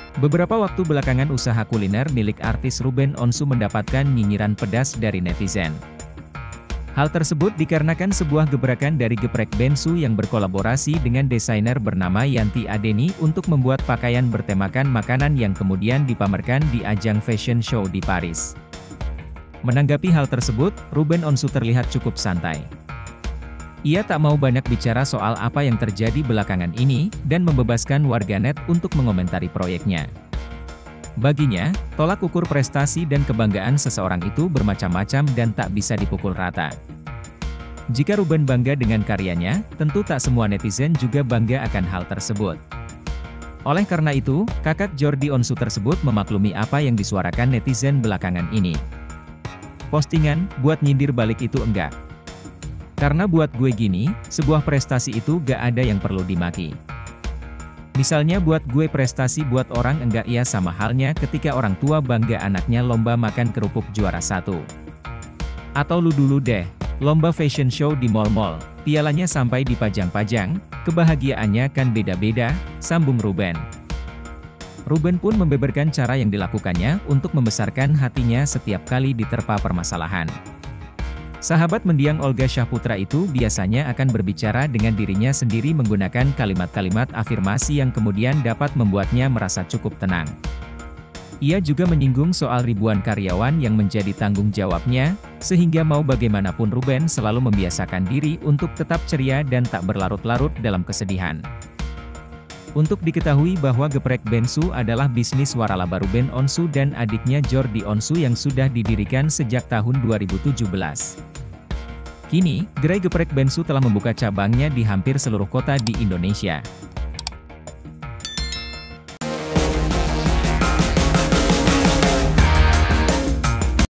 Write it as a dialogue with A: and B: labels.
A: Beberapa waktu belakangan usaha kuliner milik artis Ruben Onsu mendapatkan nyinyiran pedas dari netizen. Hal tersebut dikarenakan sebuah gebrakan dari Geprek Bensu yang berkolaborasi dengan desainer bernama Yanti Adeni untuk membuat pakaian bertemakan makanan yang kemudian dipamerkan di ajang fashion show di Paris. Menanggapi hal tersebut, Ruben Onsu terlihat cukup santai. Ia tak mau banyak bicara soal apa yang terjadi belakangan ini, dan membebaskan warganet untuk mengomentari proyeknya. Baginya, tolak ukur prestasi dan kebanggaan seseorang itu bermacam-macam dan tak bisa dipukul rata. Jika Ruben bangga dengan karyanya, tentu tak semua netizen juga bangga akan hal tersebut. Oleh karena itu, kakak Jordi Onsu tersebut memaklumi apa yang disuarakan netizen belakangan ini. Postingan, buat nyindir balik itu enggak. Karena buat gue gini, sebuah prestasi itu gak ada yang perlu dimaki. Misalnya buat gue prestasi buat orang enggak, ya sama halnya ketika orang tua bangga anaknya lomba makan kerupuk juara 1. Atau lu dulu deh, lomba fashion show di mall-mall, pialanya sampai dipajang-pajang, kebahagiaannya kan beda-beda, sambung Ruben. Ruben pun membeberkan cara yang dilakukannya untuk membesarkan hatinya setiap kali diterpa permasalahan. Sahabat mendiang Olga Syahputra itu biasanya akan berbicara dengan dirinya sendiri menggunakan kalimat-kalimat afirmasi yang kemudian dapat membuatnya merasa cukup tenang. Ia juga menyinggung soal ribuan karyawan yang menjadi tanggung jawabnya, sehingga mau bagaimanapun Ruben selalu membiasakan diri untuk tetap ceria dan tak berlarut-larut dalam kesedihan. Untuk diketahui bahwa Geprek Bensu adalah bisnis waralaba Ruben Onsu dan adiknya Jordi Onsu yang sudah didirikan sejak tahun 2017. Kini, gerai Geprek Bensu telah membuka cabangnya di hampir seluruh kota di Indonesia.